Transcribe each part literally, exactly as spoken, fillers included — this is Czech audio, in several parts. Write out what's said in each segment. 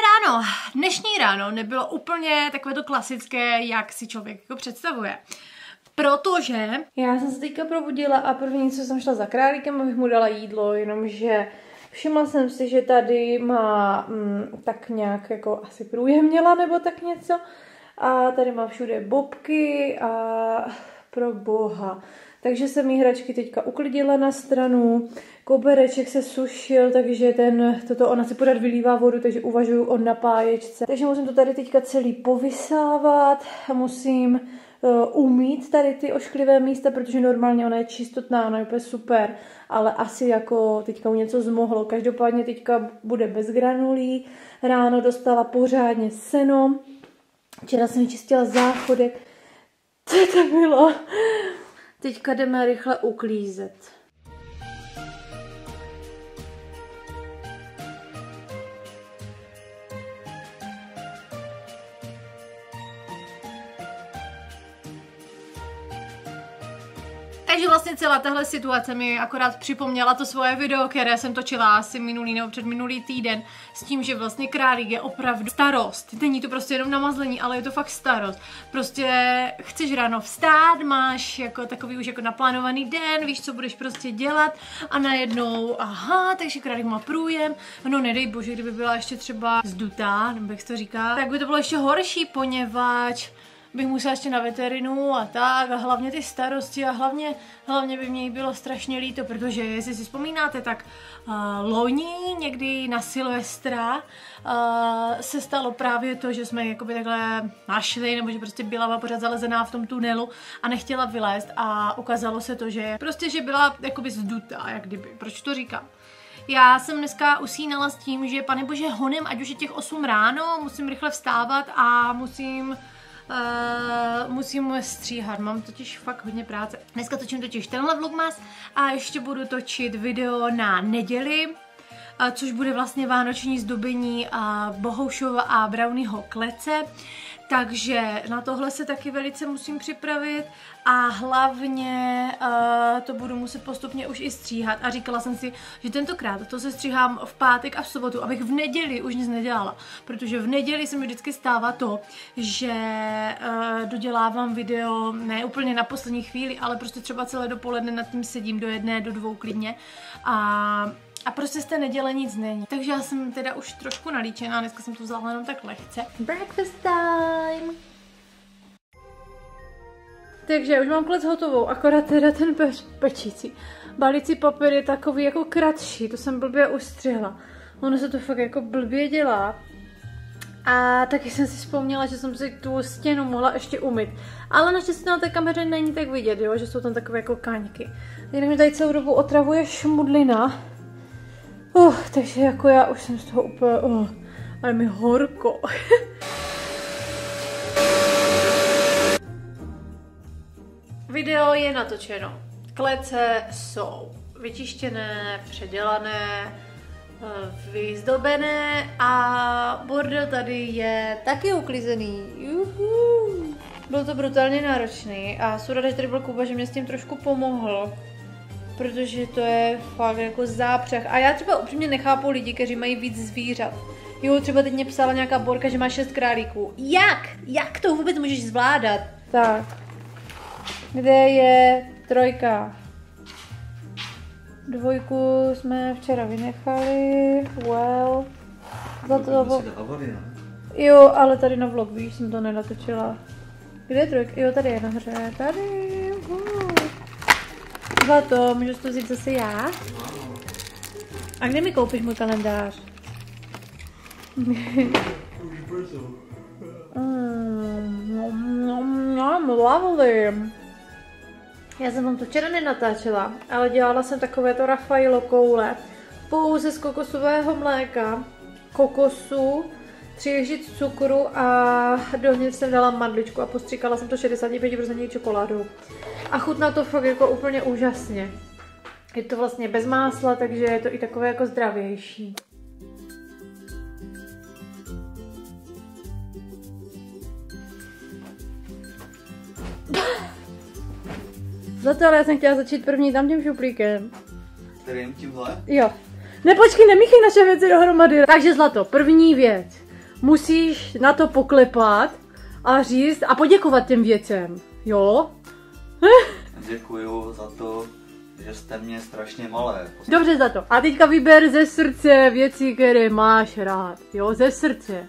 ráno. Dnešní ráno nebylo úplně takové to klasické, jak si člověk jako představuje. Protože já jsem se teďka probudila a první, co jsem šla za králíkem, abych mu dala jídlo, jenomže všimla jsem si, že tady má mm, tak nějak jako asi průjem měla nebo tak něco. A tady má všude bobky a pro boha. Takže jsem jí hračky teďka uklidila na stranu, kobereček se sušil, takže ten, toto ona si pořád vylívá vodu, takže uvažuju o napáječce. Takže musím to tady teďka celý povysávat, musím uh, umýt tady ty ošklivé místa, protože normálně ona je čistotná, ona je úplně super, ale asi jako teďka mu něco zmohlo. Každopádně teďka bude bez granulí, ráno dostala pořádně seno, včera jsem čistila záchodek. Co to bylo? Teďka jdeme rychle uklízet. Takže vlastně celá tahle situace mi akorát připomněla to svoje video, které jsem točila asi minulý nebo předminulý týden, s tím, že vlastně králík je opravdu starost. Není to prostě jenom namazlení, ale je to fakt starost. Prostě chceš ráno vstát, máš jako takový už jako naplánovaný den, víš, co budeš prostě dělat a najednou, aha, takže králík má průjem. No nedej bože, kdyby byla ještě třeba zdutá, nebo jak se to říká, tak by to bylo ještě horší, poněvadž bych musela ještě na veterinu a tak a hlavně ty starosti a hlavně, hlavně by mě bylo strašně líto, protože jestli si vzpomínáte, tak uh, loni někdy na Silvestra uh, se stalo právě to, že jsme jakoby takhle našli, nebo že prostě byla pořád zalezená v tom tunelu a nechtěla vylézt a ukázalo se to, že prostě, že byla jakoby zdutá, jak kdyby. Proč to říkám? Já jsem dneska usínala s tím, že pane bože honem, ať už je těch osm ráno, musím rychle vstávat a musím Uh, musím stříhat, mám totiž fakt hodně práce. Dneska točím totiž tenhle vlogmas a ještě budu točit video na neděli, uh, což bude vlastně vánoční zdobení uh, Bohoušova a Brownieho klece. Takže na tohle se taky velice musím připravit a hlavně uh, to budu muset postupně už i stříhat a říkala jsem si, že tentokrát to se stříhám v pátek a v sobotu, abych v neděli už nic nedělala, protože v neděli se mi vždycky stává to, že uh, dodělávám video ne úplně na poslední chvíli, ale prostě třeba celé dopoledne nad tím sedím do jedné, do dvou klidně a A prostě z té neděle nic není. Takže já jsem teda už trošku nalíčená, dneska jsem to vzala jenom tak lehce. Breakfast time! Takže už mám klec hotovou, akorát teda ten peč, pečící. Balící papír je takový jako kratší, to jsem blbě ustřihla. Ono se to fakt jako blbě dělá. A taky jsem si vzpomněla, že jsem si tu stěnu mohla ještě umyt. Ale naštěstí na té kameře není tak vidět, jo, že jsou tam takové jako kaňky. Jinak mi tady celou dobu otravuje šmudlina. Uh, takže jako já už jsem z toho úplně, uh, ale mi horko. Video je natočeno. Klece jsou vyčištěné, předělané, vyzdobené a bordel tady je taky uklizený. Juhu. Bylo to brutálně náročný a jsem ráda, že tady byl Kuba, že mě s tím trošku pomohl. Protože to je fakt jako zápřah. A já třeba upřímně nechápu lidi, kteří mají víc zvířat. Jo, třeba teď mě psala nějaká borka, že má šest králíků. Jak? Jak to vůbec můžeš zvládat? Tak. Kde je trojka? Dvojku jsme včera vynechali. Well. Za to... Jo, ale tady na vlog, víš, jsem to nenatočila. Kde je trojka? Jo, tady je nahoře. Tady. Uh. Zlato, můžu to vzít zase já? A kde mi koupíš můj kalendář? mm, lovely. Já jsem vám to včera nenatáčela, ale dělala jsem takovéto Raffaello koule pouze z kokosového mléka, kokosu, tři lžic cukru a dovnitř jsem dala mandličku a postříkala jsem to šedesát pět procent čokoládou. A chutná to fakt jako úplně úžasně. Je to vlastně bez másla, takže je to i takové jako zdravější. Zlato, ale já jsem chtěla začít první tam tím šuplíkem. Kterým tímhle? Jo. Ne, počkej, nemíchej naše věci dohromady. Takže zlato, první věc. musíš na to poklepat a říct a poděkovat těm věcem, jo? Děkuju za to, že jste mě strašně malé. Dobře za to. A teďka vyber ze srdce věci, které máš rád, jo? Ze srdce.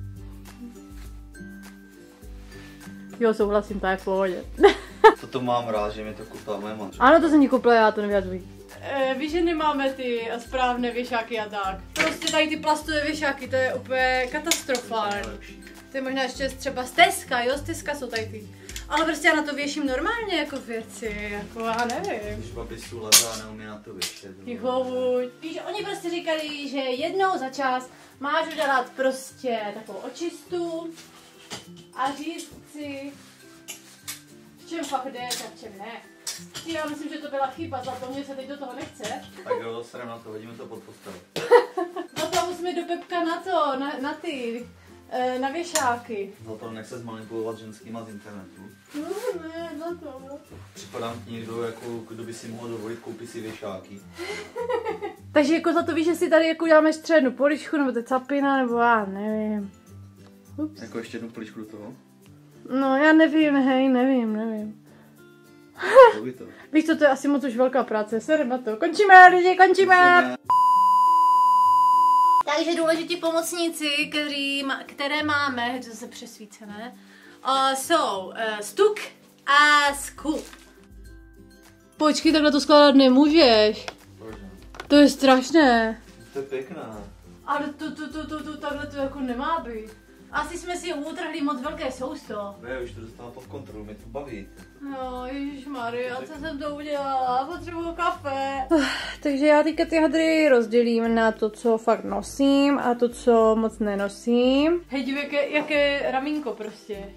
Jo, souhlasím, tak v pohodě. Co to mám rád, že mi to koupila moje manželka. Ano, to jsem mi koupila, já to nevyjadřuji. E, víš, že nemáme ty správné věšáky a tak. Prostě tady ty plastové věšáky, to je úplně katastrofální. To je možná ještě třeba z Teska, jo, z Teska jsou tady ty. Ale prostě já na to věším normálně jako věci, jako já nevím. Když babi jsou levá a neumí na to věšet. Ticho buď. Víš, oni prostě říkali, že jednou za čas máš udělat prostě takovou očistu a říct si, v čem fakt jde, a v čem ne. Já myslím, že to byla chyba, za to mě se teď do toho nechce. Tak jo, serem na to, hodíme to pod postel. No to musíme do Pepka na to, na, na ty, na věšáky. Za to nechce zmanipulovat ženskýma z internetu. No, ne, za to. Připadám k někdo, jako, kdo by si mohl dovolit koupit si věšáky. Takže jako za to víš, že si tady jako děláme střednu poličku, nebo to je capina, nebo já nevím. Ups. Jako ještě jednu poličku do toho? No já nevím, hej, nevím, nevím. To. Víš co, to je asi moc už velká práce, serem na to. Končíme, lidi, končíme! končíme. Takže důležití pomocníci, který, které máme, to se přesvícené, uh, jsou uh, stuk a skup. Počkej, takhle to skládat nemůžeš. Bože. To je strašné. To je pěkné. Ale to, to, to, to, to, takhle to jako nemá být. Asi jsme si utrhli moc velké sousto. Ne, už to dostala pod kontrolu, mě to baví. No, ježišmarja, co jsem to udělala? Potřebuju kafe. Uh, takže já teďka ty hadry rozdělím na to, co fakt nosím a to, co moc nenosím. Hej, div, jaké, jaké ramínko prostě.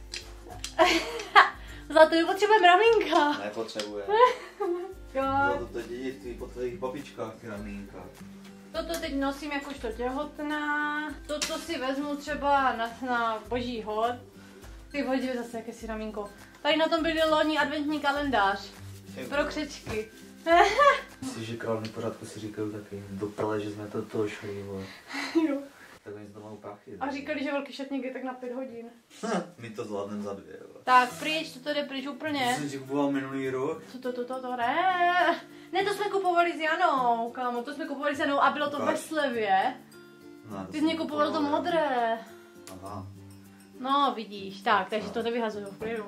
Za to potřebujeme ramínka. Nepotřebuje. Za to to dědictví po tvých babičkách, ty ramínka. Toto teď nosím jakožto těhotná. Toto si vezmu třeba na, na boží hod. Ty hodí zase jakési ramínko. Tady na tom byl loni adventní kalendář. Pro křečky. Myslíš, že královny pořádku si říkají taky dopale, že jsme to toho šli, vole. Jo. Tak oni to mají prachy. A říkali, že velký šatník je tak na pět hodin. My to zvládneme za dvě, vole. Tak pryč, to jde pryč úplně. To jsem ti kupoval minulý rok. Co to, to, to, to, ne. Ne, to jsme kupovali s Janou, kámo, to jsme kupovali s Janou a bylo to ve slevě. No, Ty jsi mě kupoval to modré. Aha. No, vidíš, tak, takže to vyhazuju v klidu.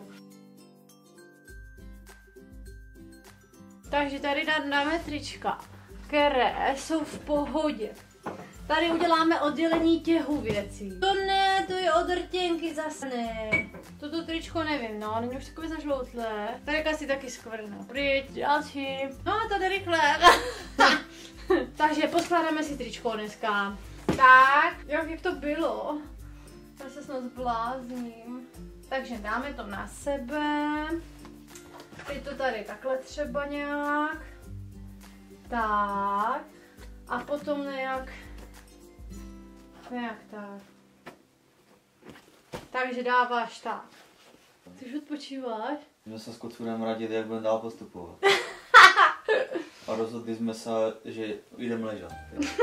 Takže tady dáme trička, které jsou v pohodě. Tady uděláme oddělení těhu věcí. To ne, to je od rtěnky zase ne. Toto tričko nevím, no, není už takové zažloutlé. Tady asi taky skvrno. Pryč, další. No, tady rychle. Takže poskládáme si tričko dneska. Tak, jak, jak to bylo? Já se snad zblázním. Takže dáme to na sebe. Teď to tady takhle třeba nějak. Tak. A potom nějak... Nějak tak. Takže dáváš tak. Ty už odpočíváš? My se s Kocurem radili, jak budeme dál postupovat. A rozhodli jsme se, že jdeme ležet.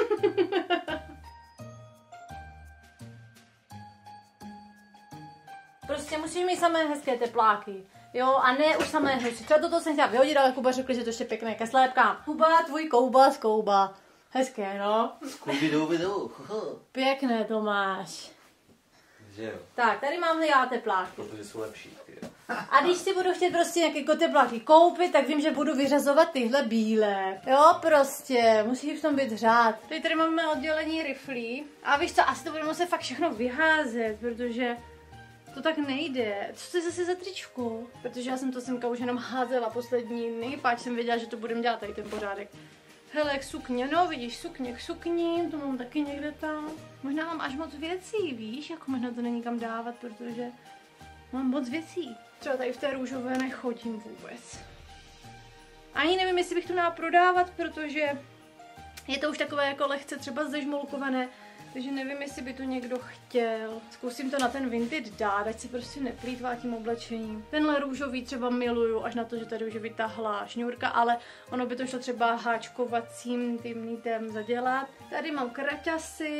Prostě musíš mít samé hezké tepláky. Jo, a ne už samé hezké. Třeba toto jsem chtěla vyhodit, ale Kuba řekl, že to ještě pěkné ke slépkám. Kuba, tvůj kouba z kouba. Hezké, no. Skubidu-bidu. Pěkné to máš. Že jo. Tak, tady mám já tepláky. Protože jsou lepší. Ty. A když si budu chtít prostě nějaké tepláky koupit, tak vím, že budu vyřazovat tyhle bílé. Jo, prostě, musí v tom být řád. Tady tady máme oddělení riflí. A víš co, asi to budeme muset fakt všechno vyházet, protože to tak nejde. Co to je zase za tričko? Protože já jsem to semka už jenom házela poslední dny, páč jsem věděla, že to budeme dělat tady ten pořádek. Hele, k sukně, no vidíš, sukně k sukni, to mám taky někde tam. Možná mám až moc věcí, víš, jako možná to není kam dávat, protože mám moc věcí. Třeba tady v té růžové nechodím vůbec. Ani nevím, jestli bych to měla prodávat, protože je to už takové jako lehce třeba zežmolkované, takže nevím, jestli by to někdo chtěl. Zkusím to na ten vintage dát, ať si prostě neplýtvá tím oblečením. Tenhle růžový třeba miluju, až na to, že tady už je vytahlá šňůrka, ale ono by to šlo třeba háčkovacím tím nítem zadělat. Tady mám kraťasy,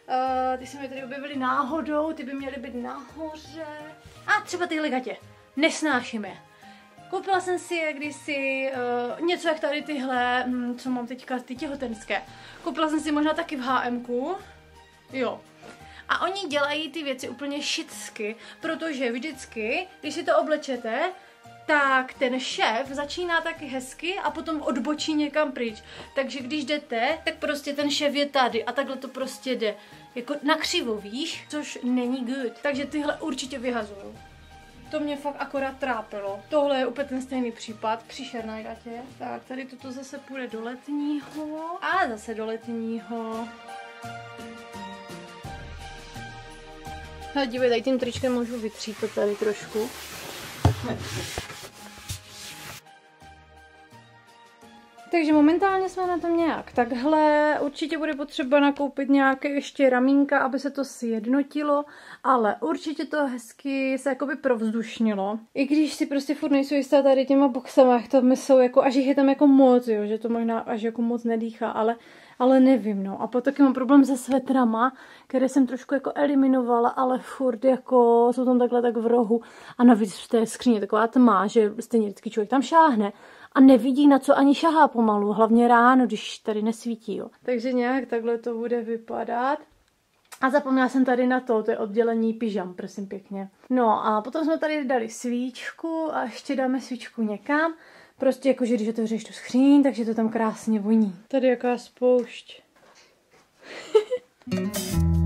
Uh, ty se mi tady objevily náhodou, ty by měly být nahoře. A třeba tyhle gatě. Nesnáším je. Koupila jsem si je kdysi, uh, něco jak tady tyhle, hm, co mám teďka, ty těhotenské. Koupila jsem si možná taky v há emku. Jo. A oni dělají ty věci úplně šitsky, protože vždycky, když si to oblečete, tak ten šéf začíná taky hezky a potom odbočí někam pryč. Takže když jdete, tak prostě ten šéf je tady a takhle to prostě jde. Jako na křivo, víš? Což není good. Takže tyhle určitě vyhazuju. To mě fakt akorát trápilo. Tohle je úplně ten stejný případ. Příšerná gatě. Tak tady toto zase půjde do letního. A zase do letního. Hele, dívej, tady tím tričkem můžu vytřít to tady trošku. Takže momentálně jsme na tom nějak takhle. Určitě bude potřeba nakoupit nějaké ještě ramínka, aby se to sjednotilo, ale určitě to hezky se jakoby provzdušnilo. I když si prostě furt nejsou jistá tady těma boxama, jak to jsou jako, až jich je tam jako moc, jo, že to možná až jako moc nedýchá, ale, ale nevím, no. A potom taky mám problém se svetrama, které jsem trošku jako eliminovala, ale furt jako jsou tam takhle tak v rohu. A navíc v té skříně taková tma, že stejně vždycky člověk tam šáhne a nevidí, na co ani šahá pomalu, hlavně ráno, když tady nesvítí, jo. Takže nějak takhle to bude vypadat. A zapomněla jsem tady na to, to je oddělení pyžam, prosím pěkně. No a potom jsme tady dali svíčku a ještě dáme svíčku někam. Prostě jakože, když otevřeš tu skříň, takže to tam krásně voní. Tady jaká spoušť.